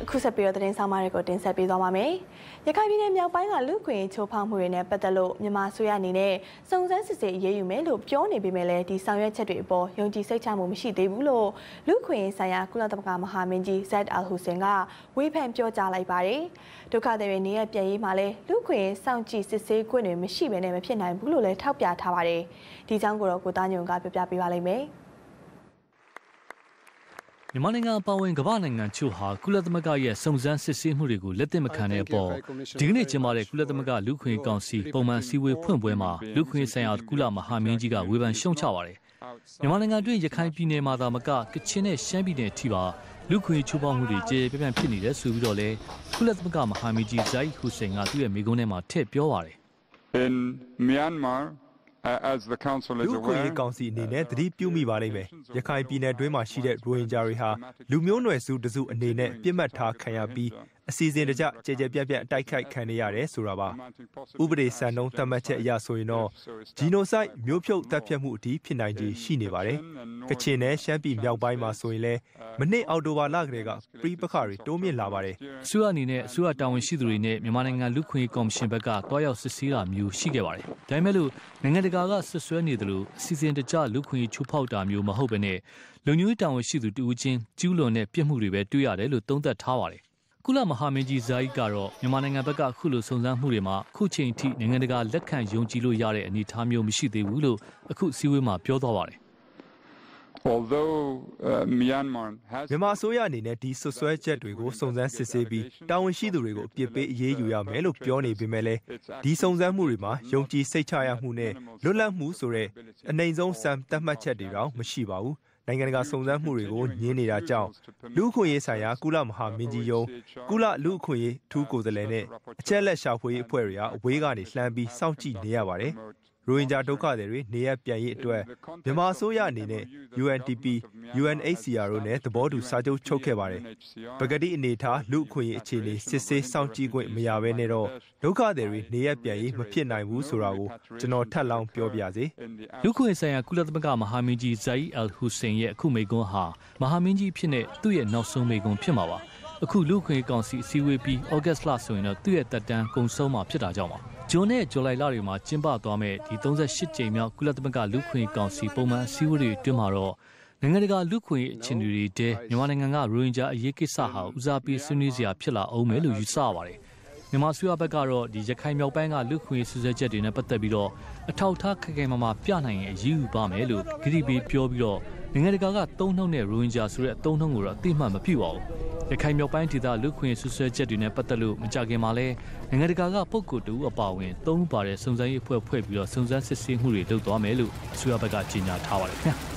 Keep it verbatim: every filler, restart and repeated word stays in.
ခုဆက်ပြီးတော့တင်ဆောင်မတွေကိုတင်ဆက်ပေးသွားပါမယ်။ရခိုင်ပြည်နယ်မြောက်ပိုင်းကလူခွင့်ချိုးဖောက်မှုတွေနဲ့ပတ်သက်လို့မြန်မာအစိုးရအနေနဲ့စုံစမ်းစစ်ဆေးအရေးယူမယ်လို့ပြောနေပေမဲ့လည်းဒီဆောင်ရွက်ချက်တွေအပေါ်ယုံကြည်စိတ်ချမှုမရှိသေးဘူးလို့လူခွင့်ဆိုင်ရာကုလသမဂ္ဂမဟာမင်းကြီး Zeid Al Hussein ကဝေဖန်ပြောကြားလိုက်ပါတယ်။ဒုက္ခသည်တွေနေရပြည်ရေးမှာလည်းလူခွင့်စောင့်ကြည့်စစ်ဆေးခွင့်တွေမရှိဘဲနဲ့မဖြစ်နိုင်ဘူးလို့လည်းထောက်ပြထားပါတယ်။ဒီကြောင်းကိုတော့ကိုသားညွန့်ကပြပြပေးပါလိမ့်မယ်။မြန်မာနိုင်ငံအပါအဝင်ကမ္ဘာနိုင်ငံချို့ဟာကုလသမဂ္ဂရဲ့စုံစမ်းစစ်ဆေးမှုတွေကိုလက်သင့်မခံတဲ့အပေါ်ဒီကနေ့ကျင်းပတဲ့ကုလသမဂ္ဂလူ့ခွင့်ကောင်စီပုံမှန်စည်းဝေးဖွင့်ပွဲမှာလူ့ခွင့်ဆိုင်ရာကုလမဟာမင်းကြီးကဝေဖန်ရှုံချပါတယ်။မြန်မာနိုင်ငံတွင်းရခိုင်ပြည်နယ်မှာသာမကကချင်နဲ့ရှမ်းပြည်နယ်ထိပါလူ့ခွင့်ချိုးဖောက်မှုတွေကြေပြန့်ဖြစ်နေတယ်ဆိုပြီးတော့လေကုလသမဂ္ဂမဟာမင်းကြီး Zeid Hussein ကသူ့ရဲ့မိကုန်းထဲမှာထည့်ပြောပါတယ်။ In Myanmar as the council is aware လူ့ခွင့်ရေးကောင်စီအနေနဲ့သတိပြုမိပါလိမ့်မယ်ရခိုင်ပြည်နယ်တွင်းမှာရှိတဲ့ရိုဟင်ဂျာတွေဟာလူမျိုးနွယ်စုတစုအနေနဲ့ပြစ်မှတ်ထားခံရပြီးအစီအစဉ်တကျကြဲကြဲပြန့်ပြန့်အတိုက်ခိုက်ခံနေရတယ်ဆိုတာပါဥပဒေစံနှုန်းသတ်မှတ်ချက်အရဆိုရင်တော့ဂျီနိုဆိုက်မျိုးဖြုတ်တပ်ဖြတ်မှုအထိဖြစ်နိုင်ခြေရှိနေပါတယ်ကချင်နဲ့ရှမ်းပြည်မြောက်ပိုင်းမှာဆိုရင်လည်းမနစ်အော်တိုဘာလကလေးကပြည်ပခါတွေတိုးမြင့်လာပါတယ်အစိုးရအနေနဲ့အစိုးရတာဝန်ရှိသူတွေနဲ့မြန်မာနိုင်ငံလူ့ခွင့်ရေးကော်မရှင်ဘက်ကတွားရောက်စစ်ဆေးတာမျိုးရှိခဲ့ပါတယ်ဒါပေမဲ့လို့နိုင်ငံတကာကဆွဆွဲနေတယ်လို့အစီအစဉ်တကျလူ့ခွင့်ရေးချိုးဖောက်တာမျိုးမဟုတ်ဘဲနဲ့လူမျိုးရေးတာဝန်ရှိသူတူဦးချင်းကျူးလွန်တဲ့ပြစ်မှုတွေပဲတွေ့ရတယ်လို့သုံးသပ်ထားပါတယ်ကုလမဟာမင်းကြီး Zeid ကတော့မြန်မာနိုင်ငံဘက်ကအခုလိုစုံစမ်းမှုတွေမှာခုချိန်ထိနိုင်ငံတကာလက်ခံယုံကြည်လို့ရတဲ့အနေအထားမျိုးမရှိသေးဘူးလို့အခုစည်းဝေးမှာပြောသွားပါတယ်။ Although Myanmar has မြန်မာအစိုးရအနေနဲ့ဒီဆွဆွဲချက်တွေကိုစုံစမ်းစစ်ဆေးပြီးတာဝန်ရှိသူတွေကိုအပြစ်ပေးအရေးယူရမယ်လို့ပြောနေပေမဲ့လည်းဒီစုံစမ်းမှုတွေမှာယုံကြည်စိတ်ချရမှုနဲ့လွတ်လပ်မှုဆိုတဲ့အနိုင်ဆုံးစံသတ်မှတ်ချက်တွေတော့မရှိပါဘူးနိုင်ငံတကာစုံစမ်းမှုတွေကိုညှင်းနေတာကြောင့်လူ့အခွင့်အရေးဆိုင်ရာကုလမဟာမင်းကြီးယုံကုလလူ့အခွင့်အရေးထူးကိုယ်စားလှယ်နဲ့အချက်လက်ရှာဖွေရေးအဖွဲ့တွေကအဝေးကနေလှမ်းပြီးစောင့်ကြည့်နေရပါတယ်ရိုဟင်ဂျာဒုက္ခသည်တွေနေရပြန်ရေးအတွက်မြန်မာအစိုးရအနေနဲ့ U N D P U N H C R တို့နဲ့သဘောတူစာချုပ်ချုပ်ခဲ့ပါတယ်ပကတိအနေထားလူ့အခွင့်အရေးအခြေအနေစစ်ဆေးစောင့်ကြည့်ခွင့်မရဘဲနဲ့တော့ဒုက္ခသည်တွေနေရပြန်ရေးမဖြစ်နိုင်ဘူးဆိုတာကိုကျွန်တော်ထပ်လောင်းပြောပြစေလူ့ခွင့်ရေးဆိုင်ရာကုလသမဂ္ဂမဟာမင်းကြီး Zeid Al Hussein ရဲ့အခုမိန့်ခွန်းဟာမဟာမင်းကြီးဖြစ်တဲ့သူ့ရဲ့နောက်ဆုံးမိန့်ခွန်းဖြစ်မှာပါအခုလူ့ခွင့်ရေးကောင်စီအစည်းအဝေးပြီးဩဂတ်လဆိုရင်တော့သူ့ရဲ့တက်တန်းကုန်ဆုံးမှာဖြစ်တာကြောင့်ပါဂျွန်နဲ့ဇူလိုင်လတွေမှာကျင်းပသွားမဲ့ဒီသုံးဆယ့်ရှစ်ကြိမ်မြောက်ကုလသမဂ္ဂလူ့ခွင့်ရေးကောင်စီပုံမှန်အစည်းအဝေးတွေအတွင်းမှာတော့နိုင်ငံတကာလူ့ခွင့်ရေးအခြေအနေတွေတဲမြန်မာနိုင်ငံကရိုဟင်ဂျာအရေးကိစ္စဟာဦးစားပေးဆွေးနွေးစရာဖြစ်လာအောင်မယ်လို့ယူဆရပါတယ်မြန်မာဆွေးနွေးဘက်ကတော့ဒီရခိုင်မြောက်ပိုင်းကလူ့ခွင့်ရေးဆွေးနွေးချက်တွေနဲ့ပတ်သက်ပြီးတော့အထောက်အထားခက်ခဲမှမှပြနိုင်ရင်အရေးယူပါမယ်လို့ဂရုပေးပြောပြီးတော့နိုင်ငံတကာကသုံးနှုန်းတဲ့ရိုဟင်ဂျာဆိုတဲ့အသုံးနှုန်းကိုတော့အသိမှတ်မပြုပါဘူးရခိုင်မြောက်ပိုင်းဒေသလူ့ခွင့်ရေးဆွေးနွေးချက်တွေနဲ့ပတ်သက်လို့မကြခင်မှာလဲနိုင်ငံတကာကပုဂ္ဂိုလ်တူအပါအဝင်သုံးပါတဲ့စုံစမ်းရေးအဖွဲ့ဖွဲ့ပြီးတော့စုံစမ်းစစ်ဆေးမှုတွေလုပ်သွားမယ်လို့အစိုးရဘက်ကကြေညာထားပါတယ်ခင်ဗျာ